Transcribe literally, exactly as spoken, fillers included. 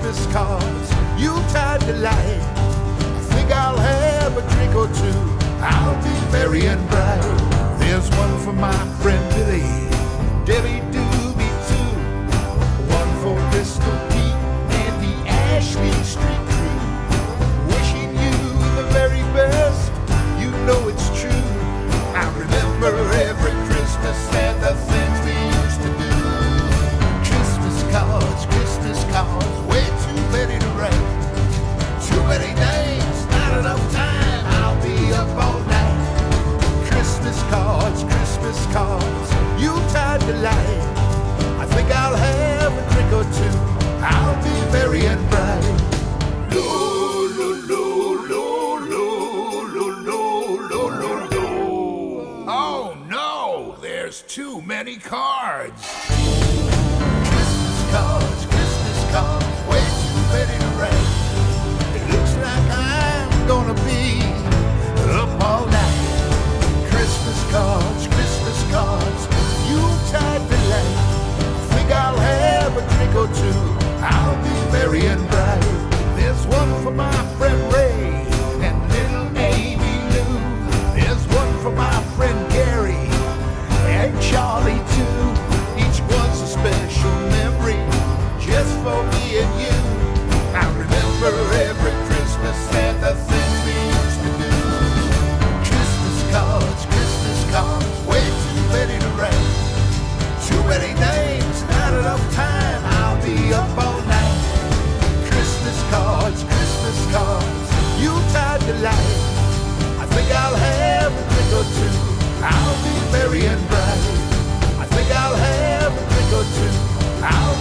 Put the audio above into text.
Christmas cards, Yuletide delight. I think I'll have a drink or two. I'll be merry and bright. There's one for my friend Billy, Debbie Doobie too. One for Bristol Pete and the Ashley Street crew. Wishing you the very best, you know it's true. I remember every Christmas and the things we used to do. Christmas cards, Christmas cards, way too many to write. Too many names, not enough time, I'll be up all night. Christmas cards, Christmas cards, Yuletide delight. I think I'll have a drink or two. I'll be merry and bright. Lo, lo, lo, lo, lo, lo, lo, lo, lo, lo. Oh no, there's too many cards. Christmas cards, Christmas cards, way too many to write. It looks like I'm gonna be up all night. Christmas cards, Christmas cards, Yuletide delight. Think I'll have a drink or two. I'll be merry and bright. There's one for my friend Ray and little Amy Lou. There's one for my friend Gary and Charlie too. Each one's a special memory just for me and you. I remember every Christmas and the things we used to do. Christmas cards, Christmas cards, way too many to write. Too many names, not enough time, I'll be up all night. Christmas cards, Christmas cards, Yuletide delight. I think I'll have a drink or two. I'll be merry and bright. I think I'll have a drink or two. I'll